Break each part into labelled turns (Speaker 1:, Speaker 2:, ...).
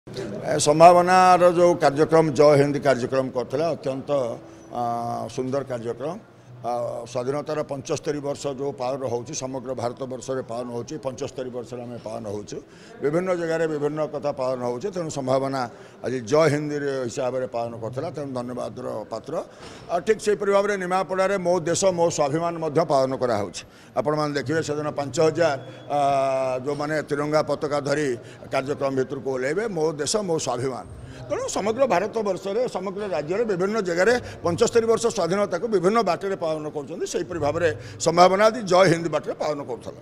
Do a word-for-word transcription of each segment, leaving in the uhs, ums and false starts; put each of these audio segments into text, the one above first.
Speaker 1: संभावनार जो कार्यक्रम जय हिंद कार्यक्रम करथिला अत्यंत सुंदर कार्यक्रम। स्वाधीनतार पंचस्तरी वर्ष जो पालन होची समग्र भारत वर्ष रे पालन होची पंचस्तरी वर्ष आम पालन होचु विभिन्न जगह विभिन्न कथा पालन होची तेणु संभावना आज जय हिंदी हिसाब से पालन करथिला तेणु धन्यवाद पात्र। ठीक से भाव में निमापड़ा मो देश मो स्वाभिमान पालन करा होची। आपण मैंने देखिए से दिन पांच हजार जो मैंने तिरंगा पताका धरी कार्यक्रम भितर को ओल्लैबे मो देश मो स्वाभिमान। तेणु समग्र भारत वर्ष रे समग्र राज्य रे विभिन्न जगह पंचस्तरी वर्ष स्वाधीनता को विभिन्न बाटे पालन कर भाव में संभावना जय हिंद बाटे पालन कर।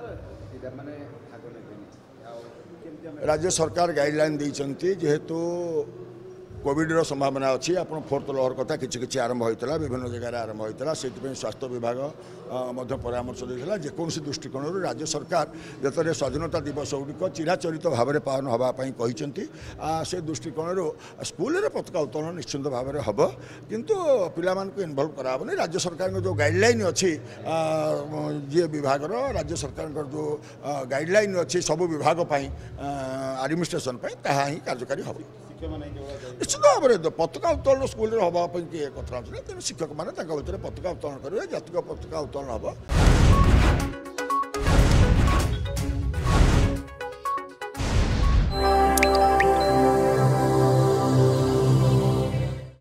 Speaker 1: राज्य सरकार गाइडलाइन देती जेहेतु कोविड रो संभावना अच्छी आप फोर्थ लहर कथा किसी किसी आरंभ होता विभिन्न जगह आरंभ होता से स्वास्थ्य विभाग परामर्श देता जेकोसी दृष्टिकोण राज्य सरकार जिते स्वाधीनता दिवस गुड़िक चिराचरित भाव में पालन हाँपाई से दृष्टिकोण स्कूल पताका उत्तोलन निश्चित भाव में हम किंतु पिला इनवल्व कराबनी। राज्य सरकार जो गाइडलाइन अच्छी जी विभाग राज्य सरकार जो गाइडलाइन अच्छी सब विभाग एडमिनिस्ट्रेशन ताही कार्यकारी हम निश्चित भाव में पताका उत्तोलन स्कूल हाँपाई किए कथा तेणु शिक्षक मैंने पताका उत्तोलन करेंगे जातिक पताका उत्तोलन हम।